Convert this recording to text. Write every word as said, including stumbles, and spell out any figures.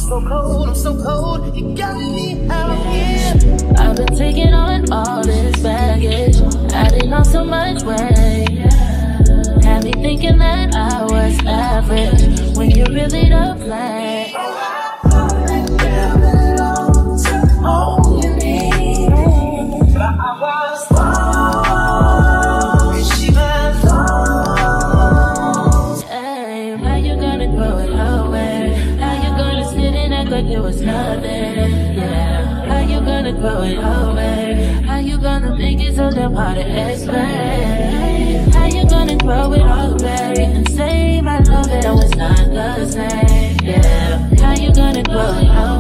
so cold, I'm so cold, you got me out here. I've been taking on all this baggage, adding on so much weight. Had me thinking that I was average, when you really don't play. All you need, but I was wrong. She was wrong. Hey, how you gonna throw it away? How you gonna sit and act like it was nothing? Yeah, how you gonna throw it away? How you gonna make it so damn hard to explain? How you gonna throw it away and say my love that I was not the same? Yeah, how you gonna throw it away?